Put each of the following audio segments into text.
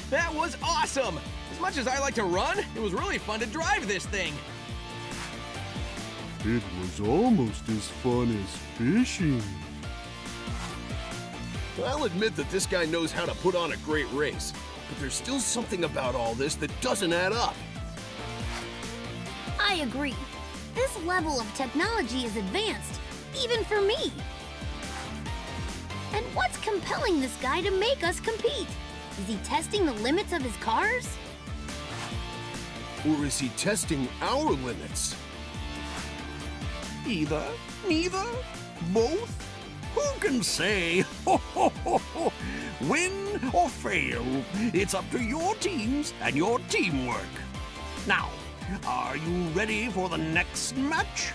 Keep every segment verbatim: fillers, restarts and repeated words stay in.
That was awesome! As much as I like to run, it was really fun to drive this thing. It was almost as fun as fishing. I'll admit that this guy knows how to put on a great race, but there's still something about all this that doesn't add up. I agree. This level of technology is advanced, even for me. And what's compelling this guy to make us compete? Is he testing the limits of his cars? Or is he testing our limits? Either, neither, both? Who can say? Win or fail, it's up to your teams and your teamwork. Now, are you ready for the next match?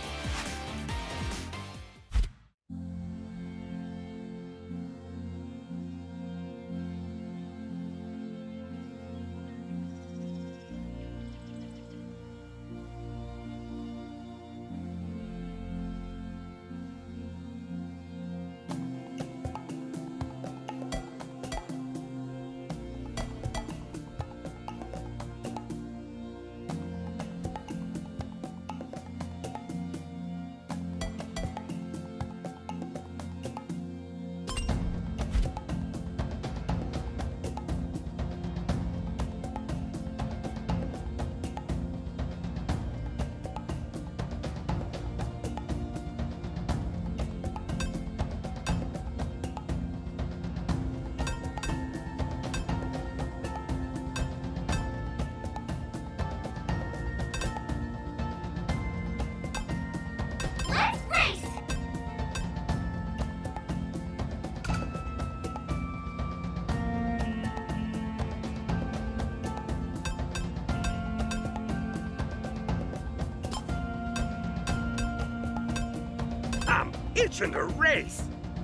I'm itching to race.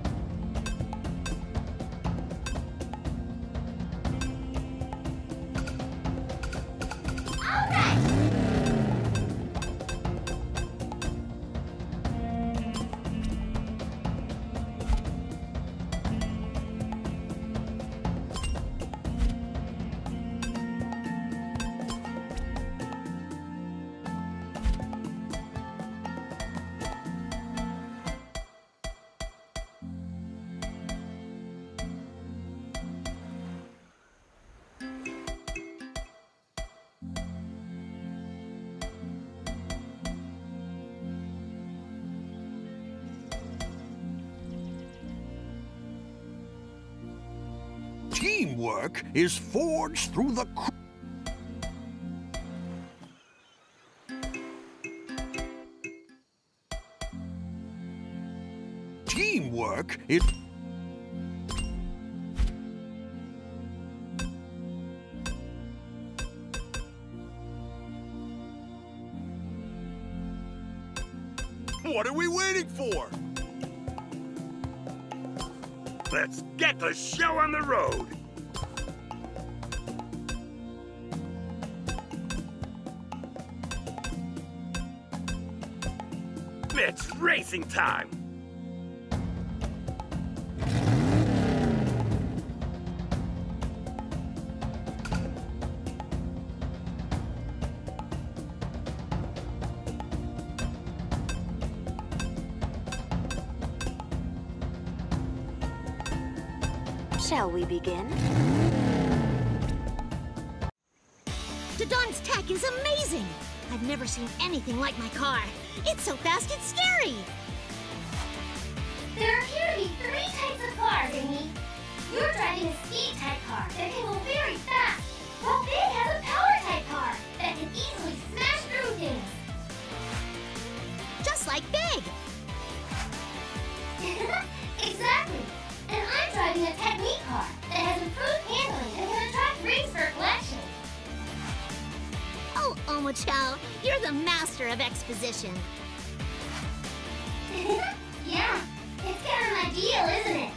Teamwork is forged through the... Teamwork is... What are we waiting for? Let's get the show on the road. It's racing time. Shall we begin? Dodon's tech is amazing! I've never seen anything like my car. It's so fast, it's scary! There appear to be three types of cars, Amy. You're driving a speed-type car that can go very fast, while Big has a power-type car that can easily smash through things. Just like Big! Exactly. And I'm driving a technique car that has improved handling and can attract rings for collection. Oh, Omochao, you're the master of exposition. Yeah, it's kind of my deal, isn't it?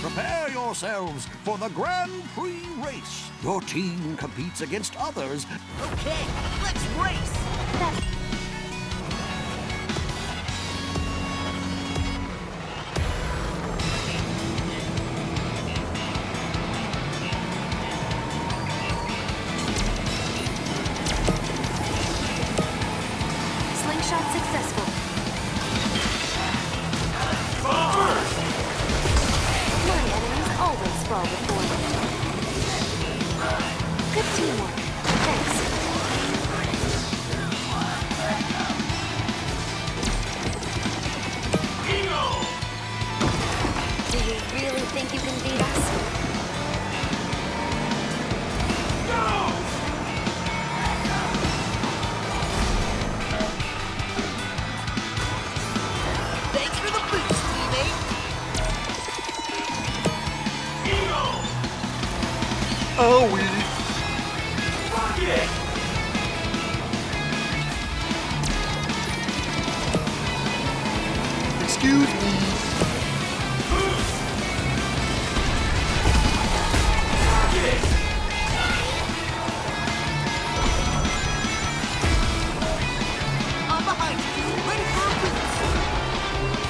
Prepare yourselves for the Grand Prix race. Your team competes against others. Okay, let's race! Slingshot successful. My enemies always fall before me. Good teamwork. Thanks. Do you really think you can beat us? Thanks for the boost, teammate! Owie! Excuse me. I'm behind you, ready for a boost!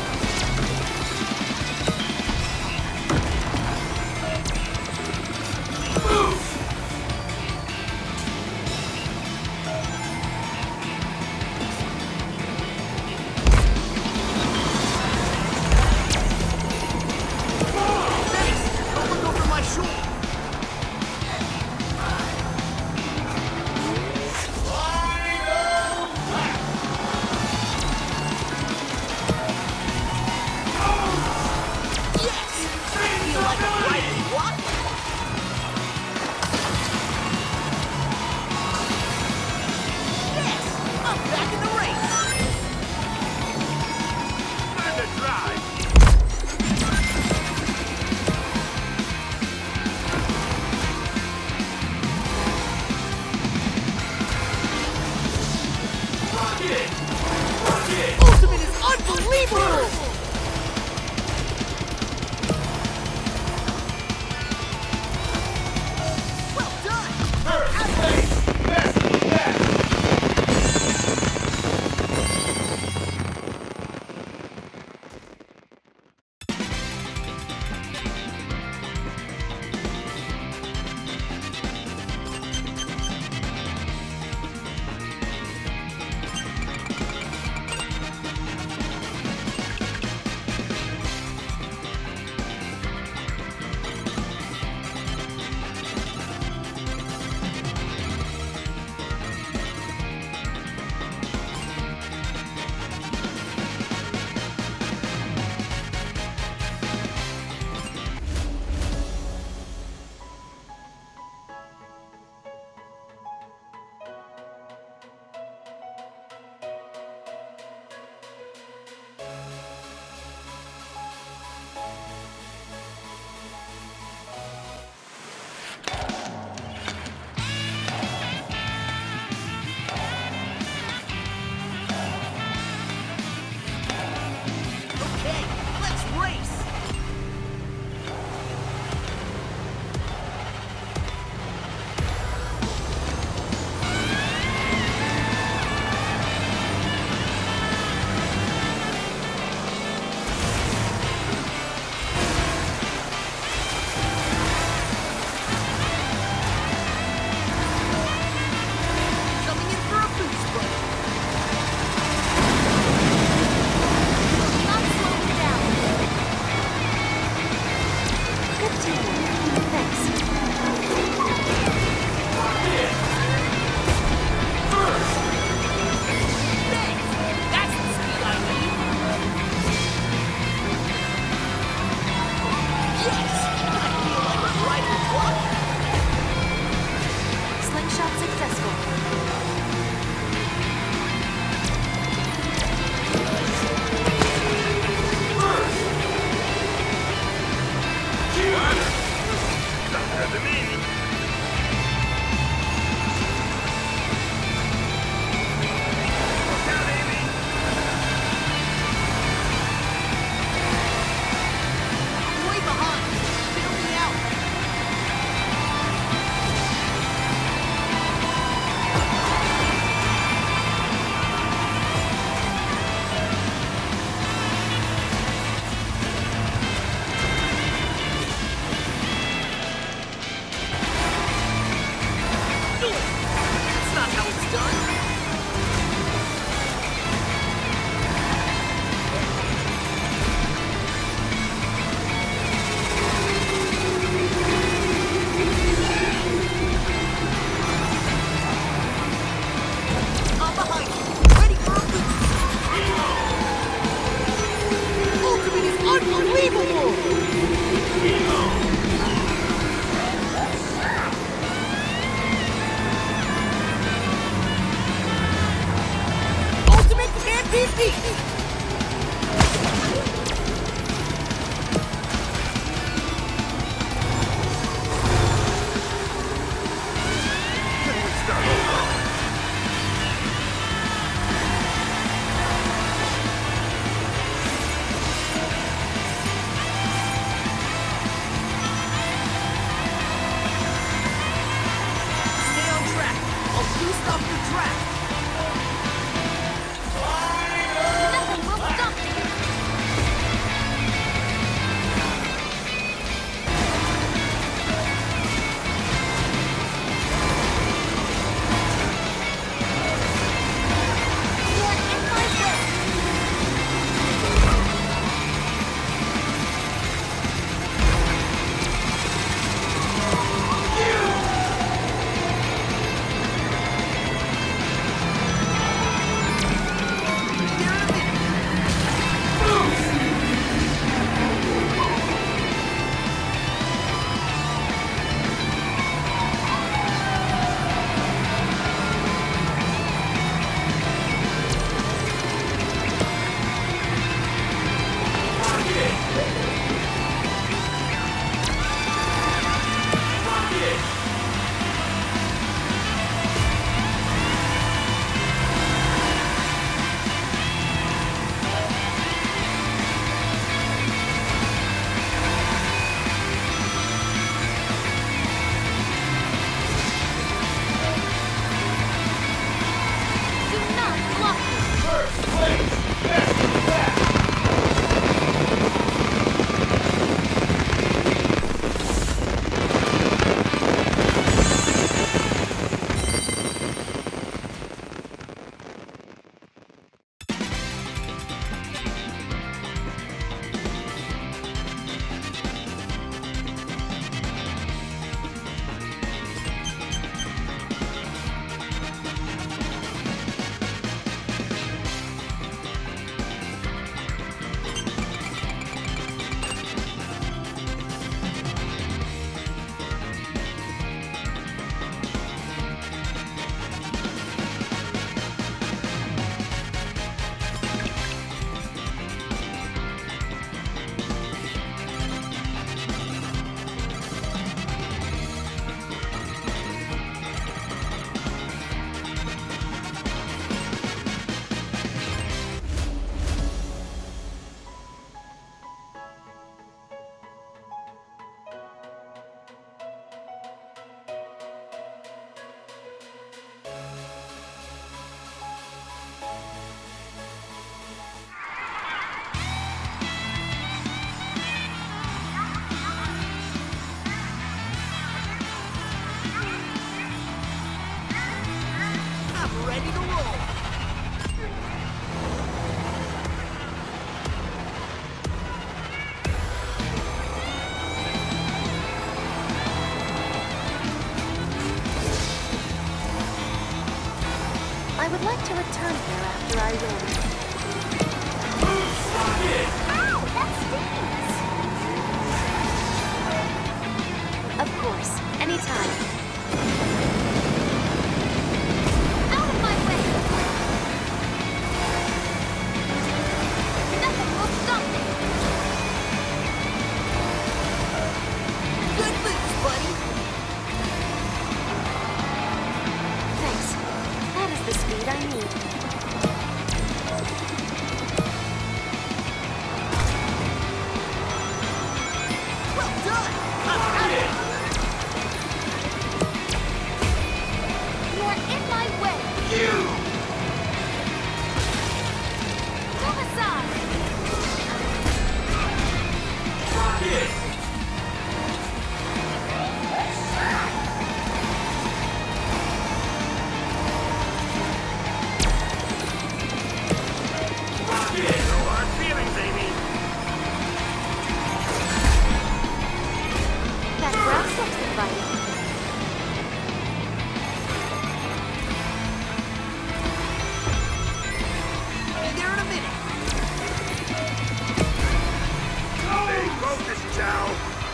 like to return here after I win. Ow! That stings! Of course, anytime. Out of my way! Nothing will stop me! Good moves, buddy. Thanks. That is the speed I need. Well done. You are in my way! You! Move aside! Rocket! Rocket! No hard feelings, Amy! That grass looks inviting. Be there in a minute. Stay focused, Chow!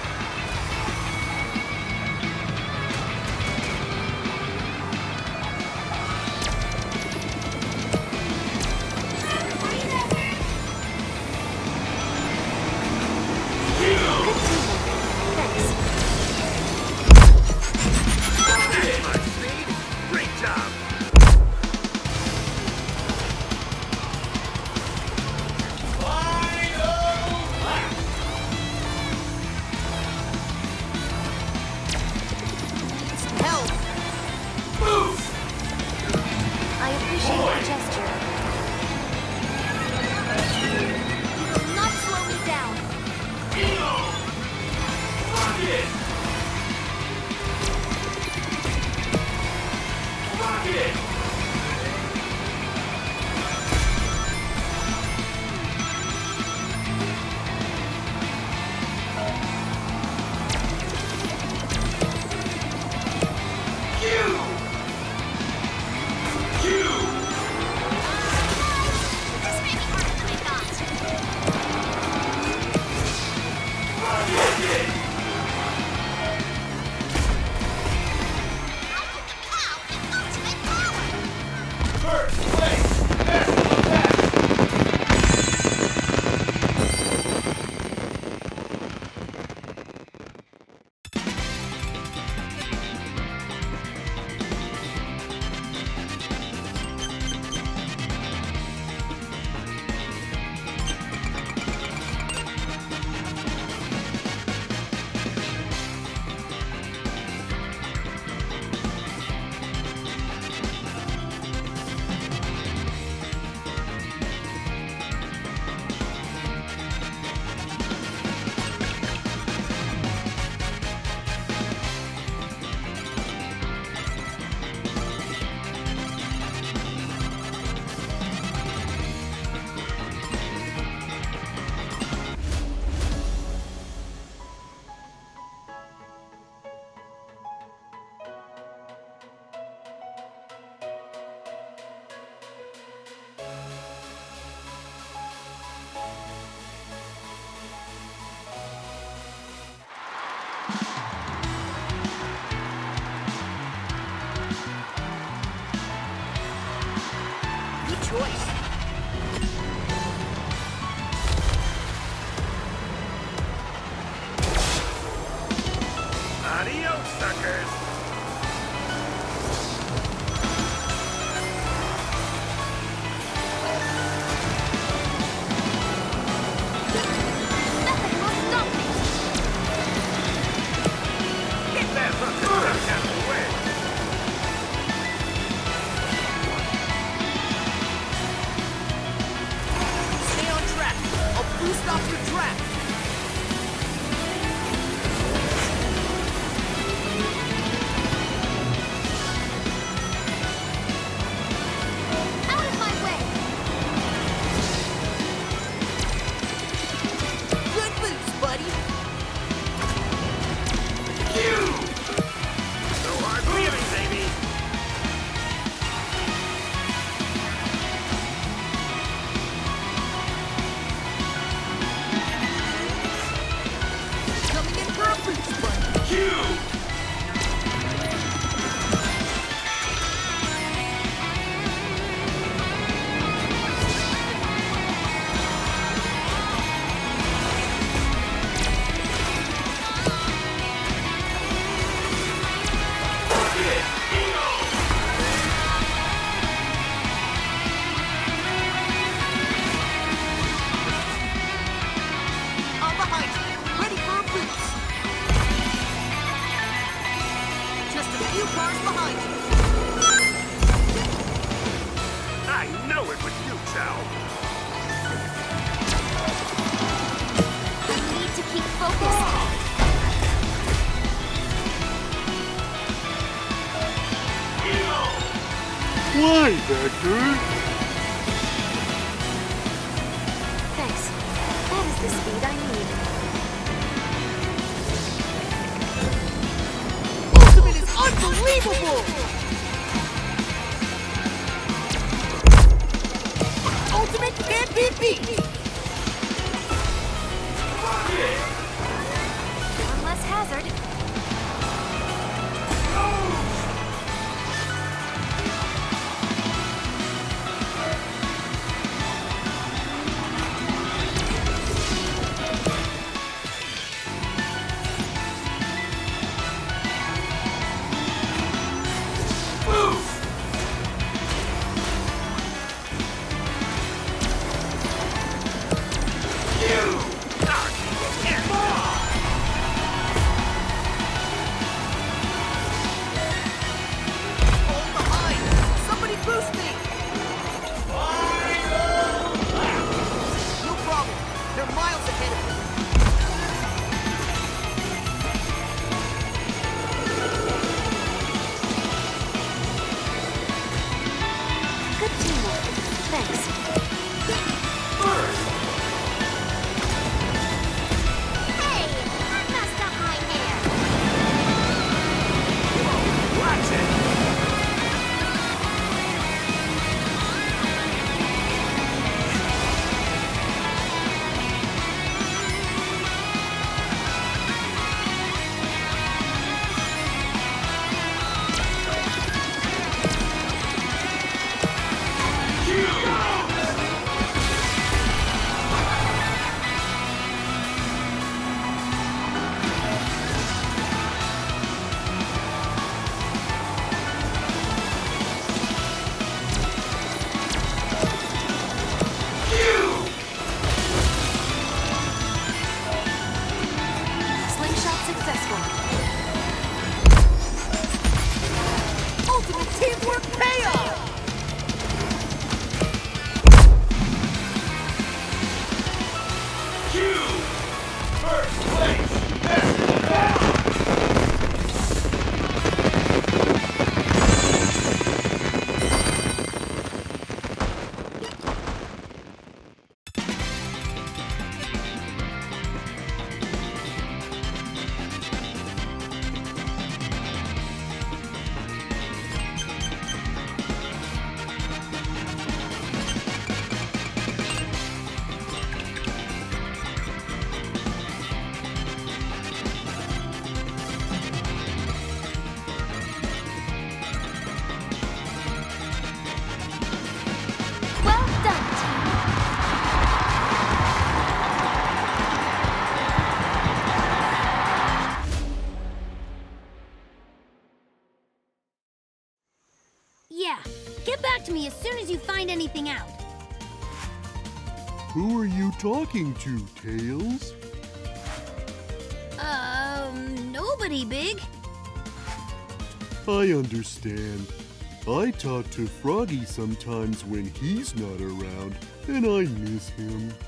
Good teamwork. Thanks. My speed? Great job! I'm behind you. Ready for a boost. Just a few cars behind you. I know it was you, Chow. I need to keep focused. Fly, Vector! Thanks. That is the speed I need. Ultimate is unbelievable! Ultimate can't be beat! One less hazard. Fall behind! Somebody boost me! No problem. They're miles ahead of me. Good teamwork. Thanks. Hey, I messed up my hair. Watch it! Slingshot successful. Ultimate teamwork payoff! Well done, team. Yeah, get back to me as soon as you find anything out. Who are you talking to, Tails? Um, nobody big. I understand. I talk to Froggy sometimes when he's not around, and I miss him.